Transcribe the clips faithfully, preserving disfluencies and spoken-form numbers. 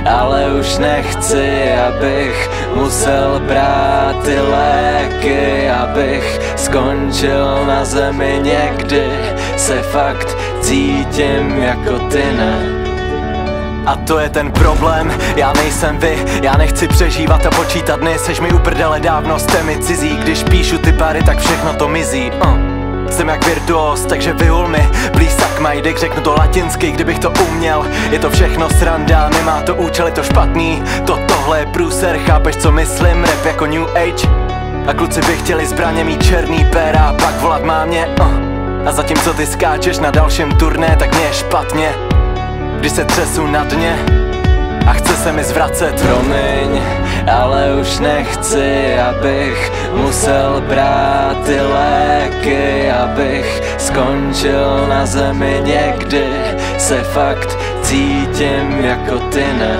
ale už nechci, abych musel brát ty léky, abych skončil na zemi někdy, se fakt cítím jako ty, ne? A to je ten problém, já nejsem vy, já nechci přežívat a počítat dny, seš mi u prdele dávno, jste mi cizí, když píšu ty pary, tak všechno to mizí. uh. Jsem jak virtuos, takže vyhul mi, please suck my dick, řeknu to latinsky, kdybych to uměl. Je to všechno sranda, nemá to účel, je to špatný, to tohle je průser, chápeš co myslím, rap jako new age. A kluci by chtěli zbraně mít černý péra, pak volat mámě, uh. A zatímco ty skáčeš na dalším turné, tak mě je špatně, když se třesu na dně a chce se mi zvracet. Promiň, ale už nechci, abych musel brát ty léky, abych skončil na zemi někdy, se fakt cítím jako ty, ne?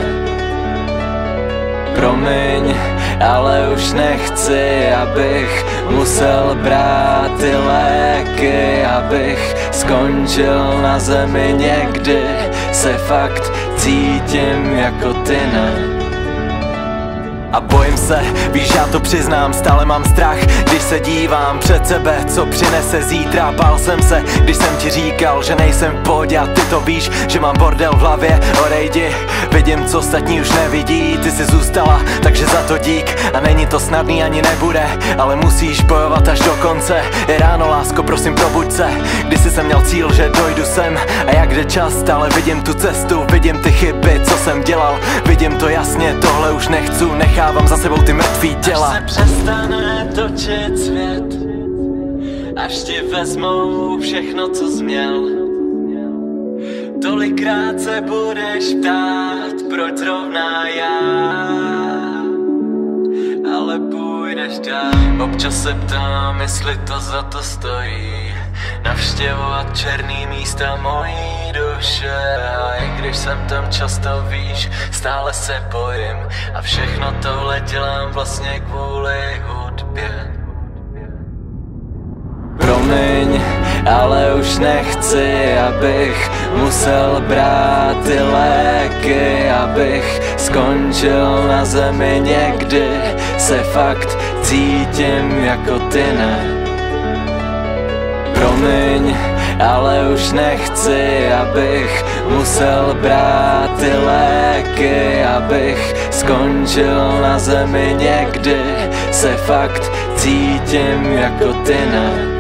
Promiň, ale už nechci, abych musel brát ty léky, abych skončil na zemi někdy, se fakt cítím jako ty, ne? A bojím se, víš, já to přiznám, stále mám strach, když se dívám před sebe, co přinese zítra. Bál jsem se, když jsem ti říkal, že nejsem v pohodě, a ty to víš, že mám bordel v hlavě. Odejdi, vidím, co ostatní už nevidí, ty jsi zůstala, takže za to dík. A není to snadný, ani nebude, ale musíš bojovat až do konce. Je ráno, lásko, prosím, probuď se, když jsi jsem měl cíl, že dojdu sem. A jak jde čas, stále vidím tu cestu, vidím ty chyby, co jsem dělal, vidím to jasně, tohle už nechci, nechám Dávám za sebou ty mrtvý těla. Až se přestane točit svět, až ti vezmou všechno, co jsi měl, tolikrát se budeš ptát, proč zrovna já, ale půjdeš dál. Občas se ptám, jestli to za to stojí, navštěvovat černý místa mojí duše. A i když jsem tam často, víš, stále se bojím, a všechno tohle dělám vlastně kvůli hudbě. Promiň, ale už nechci, abych musel brát ty léky, abych skončil na zemi někdy, se fakt cítím jako ty, ne? Promiň, ale už nechci, abych musel brát ty léky, abych skončil na zemi někdy, se fakt cítím jako ty, ne?